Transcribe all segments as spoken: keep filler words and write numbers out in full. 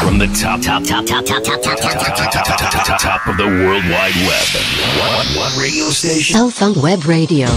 From the top, top, top, top, top, top, top, top, top, top, top, top, top of the World Wide Web. What, what radio station? L-Funk Web Radio.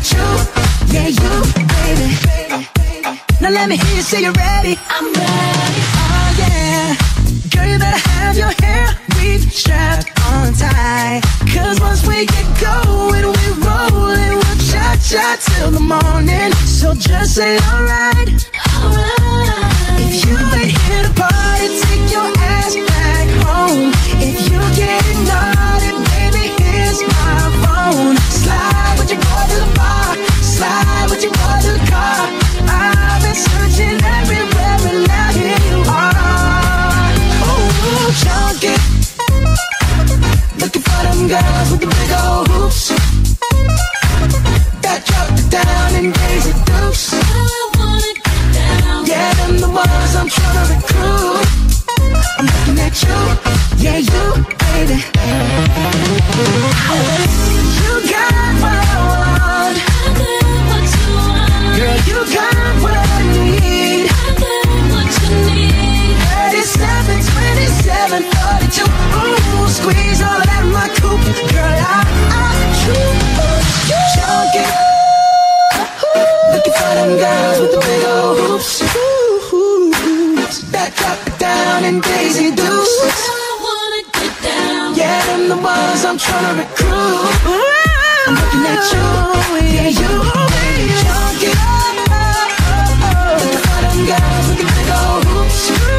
at you, yeah you, baby. Now let me hear you say you're ready. I'm ready. Oh yeah. Girl, you better have your hair weave strapped on tight. Cause once we get going, we rollin', we'll cha-cha till the morning. So just say alright, alright. If you ain't here to party, take your ass back home. If you getting naughty, baby, here's my phone. Slide with your boy to the bar, slide with your boy to the car. I've been searching everywhere and now here you are. Ooh, junkie, looking for them girls with the big old hoops that drop it down and raise it deuce. I wanna get down. Yeah, them the ones I'm tryna recruit. I'm looking at you, yeah you, baby. You got what I want, I got what you want. Girl, you got what I need, I got what you need. Thirty-seven, twenty-seven, forty-two. Ooh, squeeze all of that in my coupe. Girl, I, I, you, junkie. Looking for them girls with the big old hoops that drop it down in Daisy Dukes. I wanna get down. Yeah, them the ones I'm tryna recruit. I'm looking at you, yeah you, baby, junkie. Looking for them girls with the big old hoops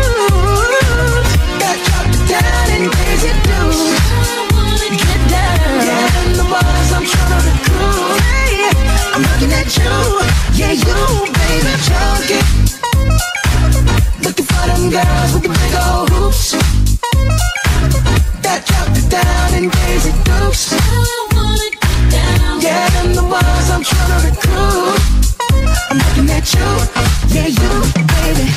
that drop it down in Daisy Dukes. I wanna get down. Yeah, them the ones I'm tryna recruit. I'm looking at you, yeah you, baby, junkie. Looking for them girls with the big old hoops that drop it down in Daisy Dukes. I wanna get down. Yeah, them the ones I'm tryna recruit. I'm looking at you, yeah you, baby.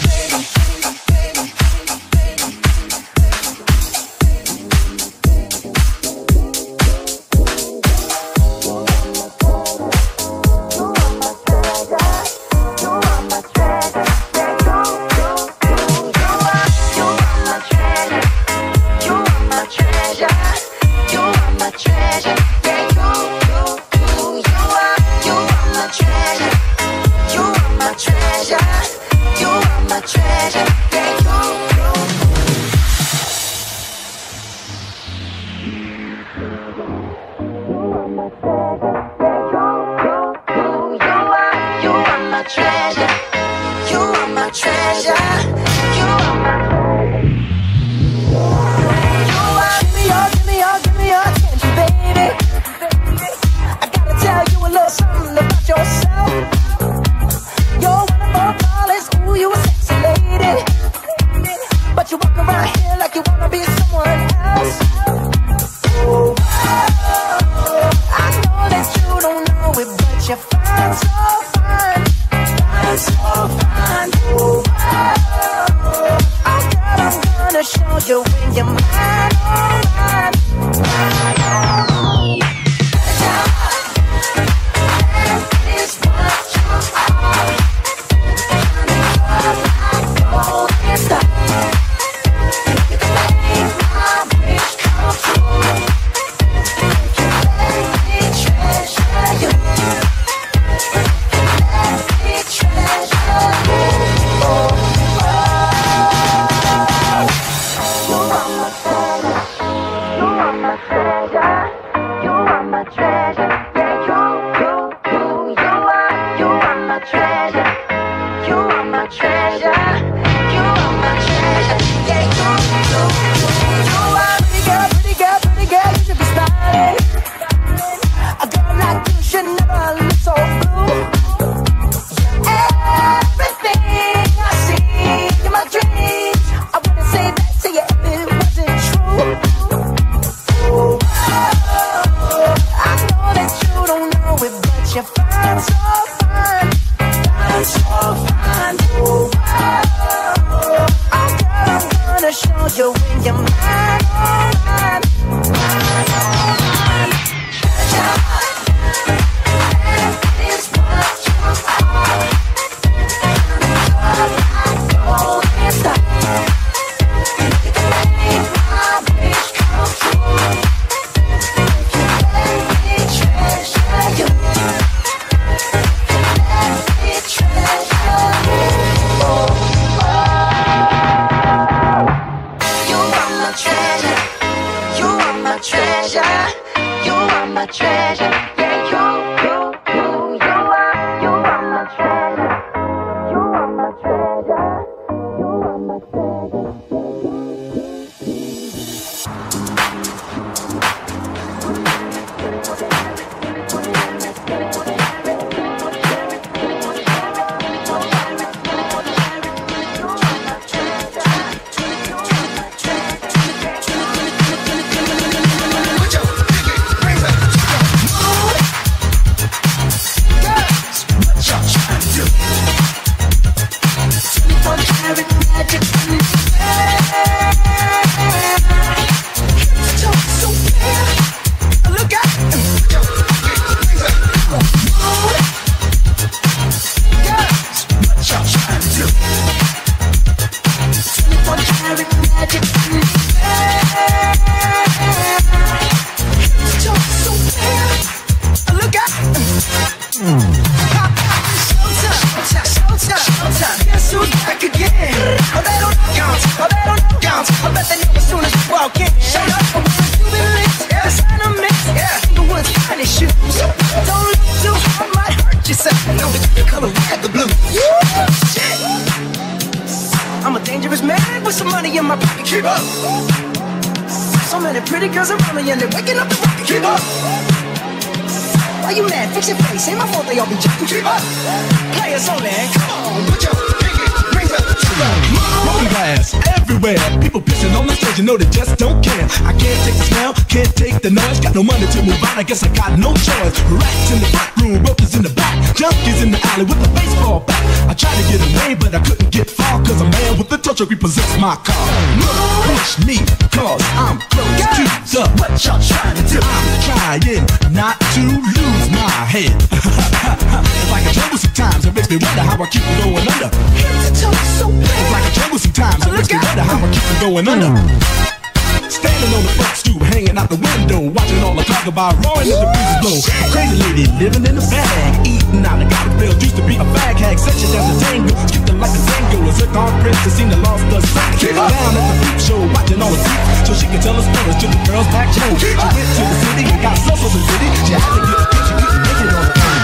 money in my pocket. Keep up. So many pretty girls around me and they're waking up the rocket. Keep up. Why you mad? Fix your face. Ain't my fault they all be jacking. Keep up. Players only. Come on, put your pinky rings up. Broken glass everywhere. People pissing on the stage, you know they just don't care. I can't take the smell, can't take the noise. Got no money to move on, I guess I got no choice. Rats in the front room, ropers in the back, junkies in the alley with a baseball bat. I tried to get away, but I couldn't get far, cause a man with a tow truck repossessed my car. No, push me, cause I'm close to the what y'all trying to do. I'm trying not to lose my head. It's like a jungle sometimes, it makes me wonder how I keep from going under. It's like a jungle sometimes, it makes me wonder how I keep from going under. Standing on the front stoop, hanging out the window, watching all the talk about roaring as the breezes blow. A crazy lady living in a bag, eating out of garbage bills. Used to be a fag hag, such as a tango, skipping like a tango. A zircon princess seen the lost her sight. Down at the peep show, watching all the peeps, so she could tell her stories to the girls back home. She went to the city and got so so city. She had to get a picture, couldn't make it on the phone.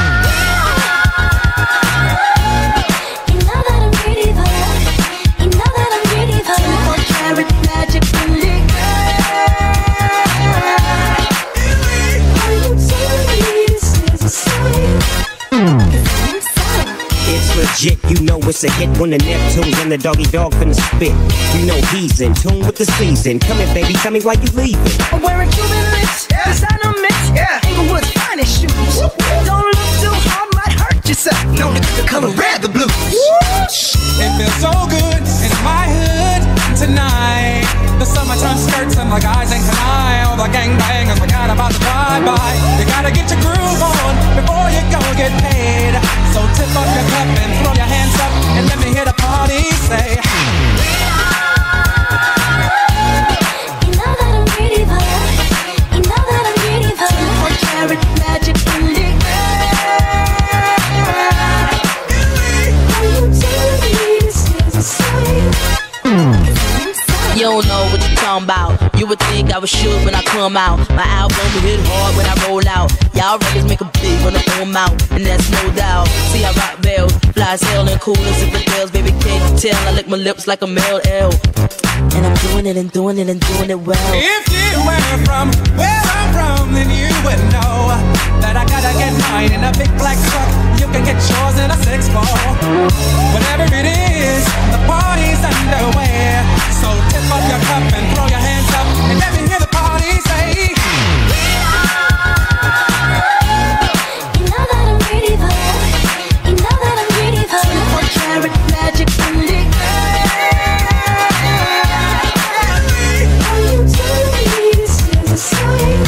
Magic in the It's legit, you know it's a hit when the Neptune's and the doggy dog finna spit. You know he's in tune with the season. Come here, baby, tell me why you leaving. I'm wearing Cuban links, yeah. Designer mix, yeah. Inglewood's finest shoes. Woo. Don't look too hard, might hurt yourself. No, the, the color red, the blues. It feels so good in my hood tonight. The summertime skirts and the guys ain't tonight. All the gangbangers forgot about the drive-by. You gotta get your groove on before you go get paid. So tip up your cup and throw your hands up and let me hear the party say. You know that I'm ready for it. You know that I'm ready for it. twenty-four karat magic in the air. Are you telling me this is a sign? You don't know what you're talking about. You would think I was shook when I come out. My album hit hard when I roll out. Y'all records make a big when I throw them out, and that's no doubt. See, I rock bells, fly as hell and cool as infidels. Baby, can't you tell? I lick my lips like a male L. And I'm doing it and doing it and doing it well. If you were from where I'm from, then you would know that I gotta get mine in a big black truck. You can get yours in a six four. Whatever it is, the party's underway. So tip up your cup and throw your hands up and let me hear the party say. You know that I'm ready for it. You know that I'm ready for it. twenty-four karat magic in the air. Are you telling me this is a sign?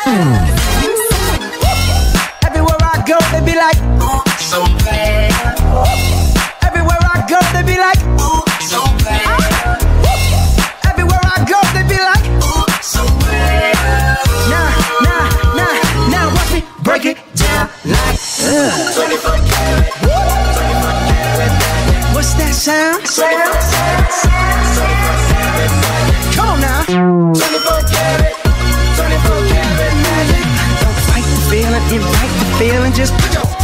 Everywhere I go, they be like, ooh, so bad. Everywhere I go, they be like, ooh, so bad. Everywhere I go, they be like, ooh, so bad. Nah, nah, nah, now watch me break it down like uh. twenty-four karat, twenty-four karat. What's that sound? Sound, sound, sound, twenty-four karat magic. Come on now. twenty-four karat, twenty-four karat magic. Don't fight the feeling, invite the feeling, just put your